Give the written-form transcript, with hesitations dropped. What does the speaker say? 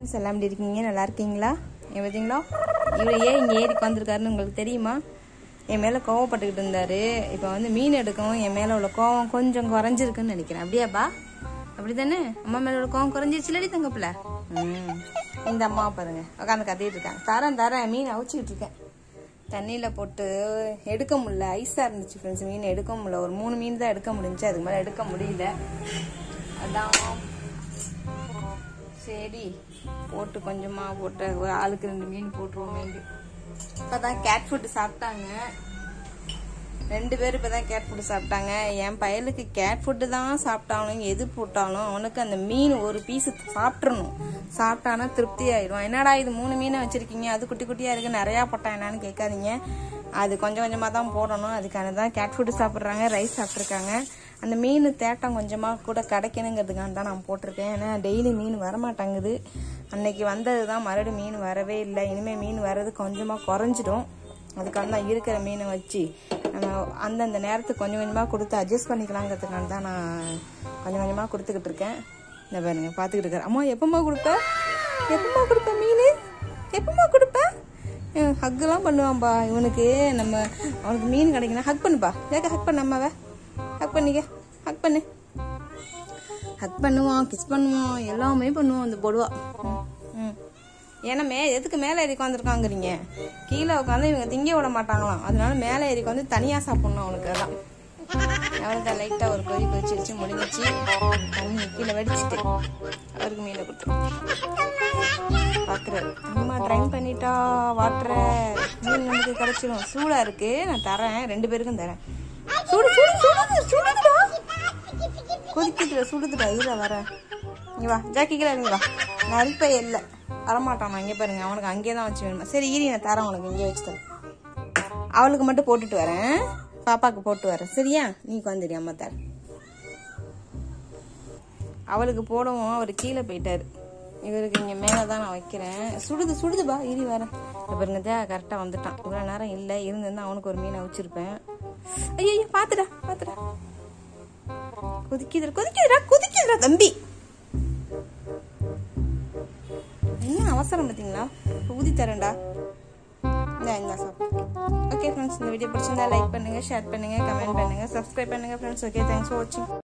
எல்லாம் எப்படி இருக்கீங்க? நல்லா இருக்கீங்களா? பார்த்தீங்களா இவர் ஏன் இங்கே ஏறி உட்காந்துருக்காருன்னு உங்களுக்கு தெரியுமா? என் மேலே கோவப்பட்டுக்கிட்டு இருந்தார். இப்போ வந்து மீன் எடுக்கவும் என் மேலே உள்ள கோவம் கொஞ்சம் குறைஞ்சிருக்குன்னு நினைக்கிறேன். அப்படியாப்பா? அப்படி தானே? அம்மா மேலே உள்ள கோவம் குறைஞ்சிருச்சுலடி தங்கப்பில். இந்த அம்மாவை பாருங்க உட்காந்து கத்திட்டு இருக்காங்க. தரேன் மீன் அவிச்சிக்கிட்டு இருக்கேன். தண்ணியில் போட்டு எடுக்க முடியல, ஐஸாக இருந்துச்சு ஃப்ரெண்ட்ஸ். மீன் எடுக்க முடியல. ஒரு 3 மீன் தான் எடுக்க முடிஞ்சிச்சு, அதுக்கு மேலே எடுக்க முடியல. அதான் சரி போட்டு கொஞ்சமாக போட்டு ஒரு ஆளுக்கு 2 மீன் போட்டுருவோம். மீன் இப்போ தான் கேட் ஃபுட்டு சாப்பிட்டாங்க. 2 பேர் இப்போ தான் கேட் ஃபுட்டு சாப்பிட்டாங்க. என் பயலுக்கு கேட் ஃபுட்டு தான் சாப்பிட்டாலும் எது போட்டாலும் அவனுக்கு அந்த மீன் ஒரு பீஸு சாப்பிட்றணும். சாப்பிட்டானா திருப்தி ஆயிடும். என்னடா இது 3 மீனை வச்சிருக்கீங்க, அது குட்டி குட்டியாக இருக்குது, நிறையா போட்டான் என்னான்னு கேட்காதீங்க. அது கொஞ்சம் கொஞ்சமாக தான் போடணும். அதுக்கான தான் கேட் ஃபுட்டு சாப்பிட்றாங்க. ரைஸ் சாப்பிட்ருக்காங்க. அந்த மீன் தேட்டம் கொஞ்சமாக கூட கிடைக்கணுங்கிறதுக்காக தான் நான் போட்டிருக்கேன். ஏன்னா டெய்லி மீன் வரமாட்டாங்குது. அன்னைக்கு வந்தது தான், மறுபடியும் மீன் வரவே இல்லை. இனிமேல் மீன் வர்றது கொஞ்சமாக குறைஞ்சிடும். அதுக்காக தான் இருக்கிற மீனை வச்சு நம்ம அந்தந்த நேரத்துக்கு கொஞ்சம் கொஞ்சமாக கொடுத்து அட்ஜஸ்ட் பண்ணிக்கலாங்கிறதுக்காக தான் நான் கொஞ்சம் கொஞ்சமாக கொடுத்துக்கிட்டு இருக்கேன். இந்த பாருங்க பார்த்துக்கிட்டு இருக்கேன். அம்மா எப்பம்மா கொடுப்பேன் மீன், எப்பம்மா கொடுப்பேன்? ஹக்கெல்லாம் பண்ணுவான்பா இவனுக்கு. அவனுக்கு மீன் கிடைக்கணும். ஹக் பண்ணுப்பா. ஏக்க ஹக் பண்ண அம்மாவை ஹக் பண்ணிக்க. ஹக் பண்ணுவான், கிஸ் பண்ணுவான், எல்லாமே பண்ணுவான் அந்த பொடுவா. ஏன்னா எதுக்கு மேலே ஏறி உட்காந்துருக்காங்கிறீங்க? கீழே உட்காந்து இவங்க திங்க விட மாட்டாங்களாம். அதனால மேலே ஏறி வந்து தனியாக சாப்பிடணும் அவனுக்கு. அதான் அவனுக்கு லைட்டாக ஒரு கொதிச்சு முடிஞ்சிச்சு. தண்ணி கீழே வெடிச்சிட்டு அவருக்கு மீனை கொடுத்துருவோம். பார்க்குறாரு அம்மா ட்ரைன் பண்ணிட்டா வாட்டுற மீன் நமக்கு கிடைச்சிடும். சூடாக இருக்கு, நான் தரேன், 2 பேருக்கும் தரேன். சுடுதுடா, கொதிக்கிட்டு சுடுதுடா. இதில் வர இங்கே வா, ஜாக்கிக்கிற இங்கே வா. நான் அரிப்பை இல்லை வரமாட்டான். இங்கே பாருங்க, அவனுக்கு அங்கேயே தான் வச்சு வேணுமா? சரி ஈரி, நான் தரேன் உனக்கு, இங்கே வச்சு தரேன். அவளுக்கு மட்டும் போட்டுட்டு வரேன், பாப்பாவுக்கு போட்டு வரேன். சரியா? நீ உட்காந்துரி, அம்மா தரேன். அவளுக்கு போடவும் அவர் கீழே போயிட்டாரு. இவருக்கு இங்கே மேலே தான் நான் வைக்கிறேன். சுடுதுபா, ஈரி வரேன். பாருங்க கரெக்டாக வந்துட்டான். இவ்வளோ நேரம் இல்லை இருந்திருந்தா அவனுக்கு ஒரு மீனை வச்சிருப்பேன். ஐயோ பாத்துடா கொதிக்குதுடா தம்பி. என்ன அவசரம் பார்த்தீங்களா? ஊதி தரேன்டா. இந்த சாப்பிட்டு. ஓகே ஃப்ரெண்ட்ஸ், இந்த வீடியோ பிடிச்சிருந்தா லைக் பண்ணுங்க, ஷேர் பண்ணுங்க, கமெண்ட் பண்ணுங்க, சப்ஸ்கிரைப் பண்ணுங்க ஃப்ரெண்ட்ஸ். ஓகே, தேங்க்ஸ் ஃபார் வாட்சிங்.